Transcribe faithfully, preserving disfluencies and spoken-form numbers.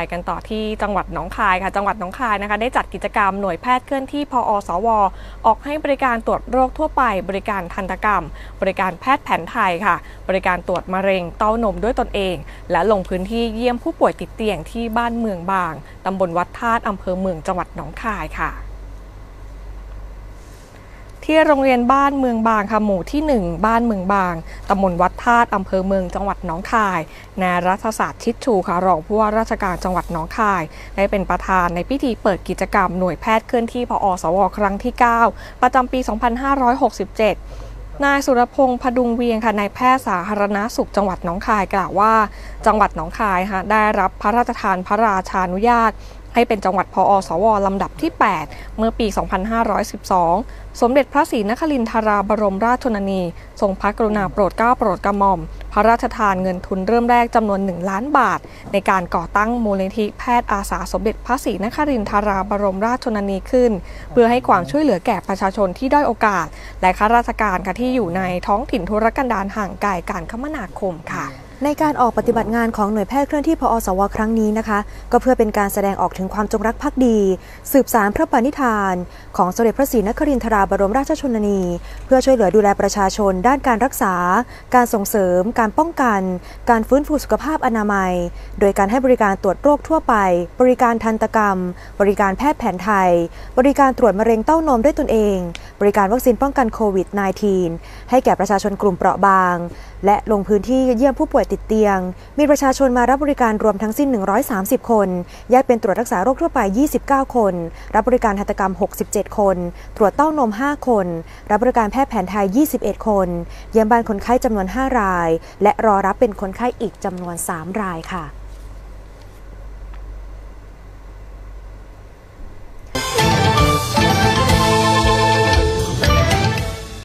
กันต่อที่จังหวัดหนองคายค่ะจังหวัดหนองคายนะคะได้จัดกิจกรรมหน่วยแพทย์เคลื่อนที่พอสวออกให้บริการตรวจโรคทั่วไปบริการทันตกรรมบริการแพทย์แผนไทยค่ะบริการตรวจมะเร็งเต้านมด้วยตนเองและลงพื้นที่เยี่ยมผู้ป่วยติดเตียงที่บ้านเมืองบางตำบลวัดธาตุอำเภอเมืองจังหวัดหนองคายค่ะที่โรงเรียนบ้านเมืองบางค่ะหมู่ที่หนึ่งบ้านเมืองบางตำบลวัดธาตุอำเภอเมืองจังหวัดหนองคายนายรัฐศาสตร์ชิดชูค่ะรองผู้ว่าราชการจังหวัดหนองคายได้เป็นประธานในพิธีเปิดกิจกรรมหน่วยแพทย์เคลื่อนที่พอสวครั้งที่เก้าประจำปี สองพันห้าร้อยหกสิบเจ็ดนายสุรพงษ์พดุงเวียงค่ะนายแพทย์สาธารณสุขจังหวัดหนองคายกล่าวว่าจังหวัดหนองคายค่ะได้รับพระราชทานพระราชานุญาตให้เป็นจังหวัดพอสวลำดับที่ แปด เมื่อปี สองพันห้าร้อยสิบสอง สมเด็จพระศรีนครินทราบรมราชชนนีทรงพระกรุณาโปรดเกล้าโปรดกระหม่อมพระราชทานเงินทุนเริ่มแรกจำนวนหนึ่งล้านบาทในการก่อตั้งมูลนิธิแพทย์อาสาสมเด็จพระศรีนครินทราบรมราชชนนีขึ้นเพื่อให้ความช่วยเหลือแก่ประชาชนที่ด้อยโอกาสและข้าราชการค่ะที่อยู่ในท้องถิ่นทุรกันดารห่างไกลการคมนาคมค่ะในการออกปฏิบัติงานของหน่วยแพทย์เคลื่อนที่พอสวครั้งนี้นะคะก็เพื่อเป็นการแสดงออกถึงความจงรักภักดีสืบสานพระปณิธานของสมเด็จพระศรีนครินทราบรมราชชนนีเพื่อช่วยเหลือดูแลประชาชนด้านการรักษาการส่งเสริมการป้องกันการฟื้นฟูสุขภาพอนามัยโดยการให้บริการตรวจโรคทั่วไปบริการทันตกรรมบริการแพทย์แผนไทยบริการตรวจมะเร็งเต้านมด้วยตนเองบริการวัคซีนป้องกันโควิด สิบเก้า ให้แก่ประชาชนกลุ่มเปราะบางและลงพื้นที่เยี่ยมผู้ป่วยติดเตียงมีประชาชนมารับบริการรวมทั้งสิ้นหนึ่งร้อยสามสิบคนแยกเป็นตรวจรักษาโรคทั่วไปยี่สิบเก้าคนรับบริการทันตกรรมหกสิบเจ็ดคนตรวจเต้านมห้าคนรับบริการแพทย์แผนไทยยี่สิบเอ็ดคนเยี่ยมบ้านคนไข้จำนวนห้ารายและรอรับเป็นคนไข้อีกจำนวนสามรายค่ะ